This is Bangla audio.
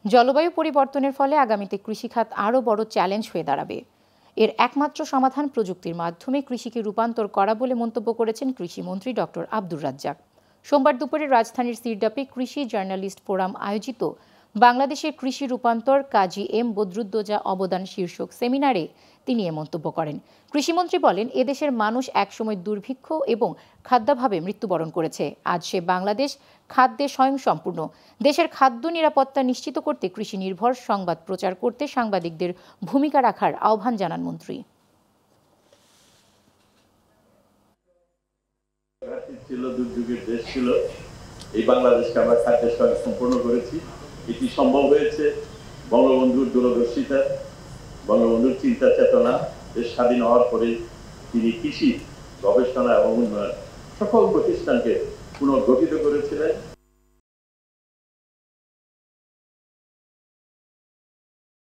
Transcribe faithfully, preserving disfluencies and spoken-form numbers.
জলবায়ু পরিবর্তনের ফলে আগামীতে কৃষিখাত আরও বড় চ্যালেঞ্জ হয়ে দাঁড়াবে। এর একমাত্র সমাধান প্রযুক্তির মাধ্যমে কৃষিকে রূপান্তর করা বলে মন্তব্য করেছেন কৃষিমন্ত্রী ডক্টর আব্দুর রাজ্জাক। সোমবার দুপুরে রাজধানীর সিরডাপে কৃষি জার্নালিস্ট ফোরাম আয়োজিত বাংলাদেশের কৃষি রূপান্তর কাজী এম বদরুদ্দোজা অবদান শীর্ষক সেমিনারে তিনি এ মন্তব্য করেন। কৃষিমন্ত্রী বলেন, এদেশের মানুষ একসময় দুর্ভিক্ষ এবং খাদ্যাভাবে মৃত্যুবরণ করেছে। আজ সে বাংলাদেশ খাদ্যে স্বয়ংসম্পূর্ণ। দেশের খাদ্য নিরাপত্তা নিশ্চিত করতে কৃষি নির্ভর সংবাদ প্রচার করতে সাংবাদিকদের ভূমিকা রাখার আহ্বান জানান মন্ত্রী। ছিল দুর্যোগের দেশ ছিল, এই বাংলাদেশকে আমরা খাদ্যের স্বয়ংসম্পূর্ণ করেছি। এটি সম্ভব হয়েছে বঙ্গবন্ধুর দূরদর্শিতা, বঙ্গবন্ধুর চিন্তা চেতনা। দেশ স্বাধীন হওয়ার পরে তিনি কৃষি গবেষণা এবং উন্নয়ন সকল প্রতিষ্ঠানকে পুনর্গঠিত করেছিলেন।